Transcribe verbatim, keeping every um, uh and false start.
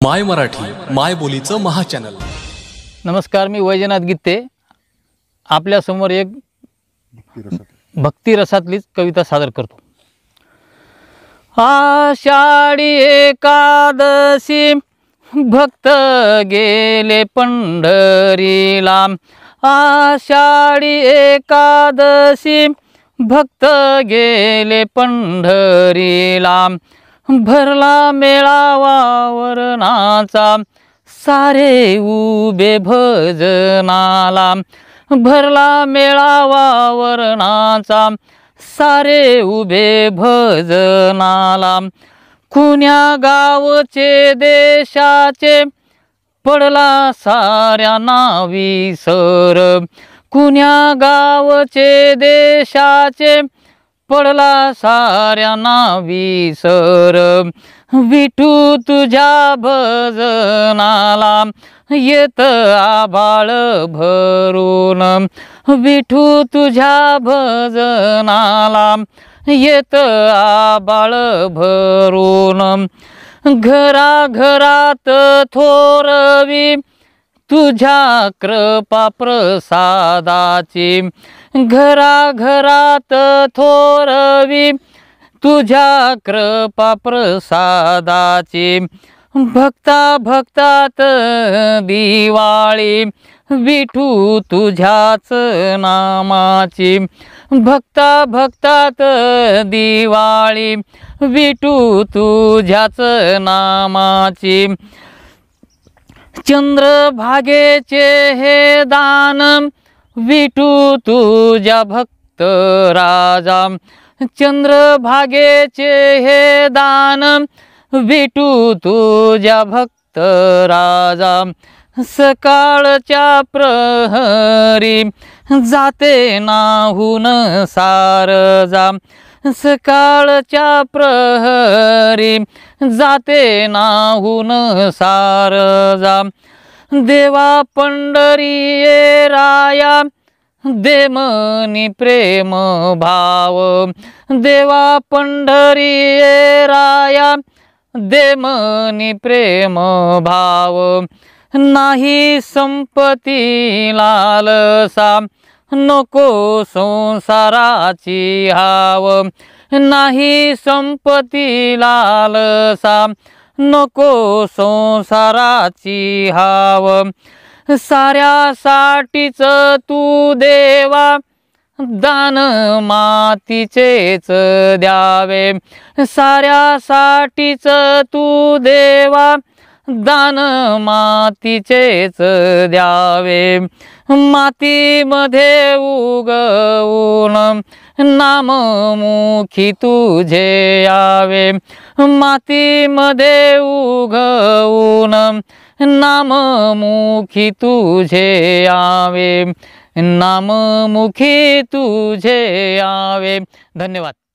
माय मराठी माय बोलीचं महाचॅनल। नमस्कार, मी वैजनाथ गीते आपल्या समोर एक भक्ती रसातलीच कविता सादर करतो। आषाढी एकादशी भक्त गेले पंढरीला, आषाढी एकादशी भक्त गेले पंढरीला, भरला मेळावा वरनाचा सारे उभे भजनाला, भरला मेळावा वरनाचा सारे उभे भजनाला, कुण्या गावचे देशाचे पडला साऱ्यांना विसर, कुण्या गावचे देशाचे पडला साऱ्यांना विसर, विठू तुझ्या भजनाला येत आभाळ भरून, विठू तुझ्या भजनाला येत आभाळ भरून, घरा घरात थोरवी तुझ्या कृपा प्रसादाची, घरा घरात थोरवी तुझ्या कृपा प्रसादाची, भक्ता भक्तात दिवाळी विठू तुझ्याच नामाची, भक्ता भक्तात दिवाळी विठू तुझ्याच नामाची, चंद्रभागेचे हे दान विठू तुझ्या भक्त राजा, चंद्रभागेचे हे दान विठू तुझ्या भक्त राजा, सकाळच्या प्रहरी जाते नाहून सारजा, सकाळच्या प्रहरी जाते नाहून सारजा, देवा पंढरी राया दे मनी प्रेम भाव, देवा पंढरी राया दे मनी प्रेम भाव, नाही संपत्ती लालसा नको संसाराची हाव, नाही संपत्ती लालसा नको संसाराची हाव, साऱ्यासाठीच तू देवा दान मातीचेच द्यावे, साऱ्यासाठीच तू देवा दान मातीचेच द्यावे, मातीमध्ये उगवून नाममुखी तुझे यावे, मातीमध्ये उगवून नाममुखी तुझे यावे, नाममुखी तुझे यावे। धन्यवाद।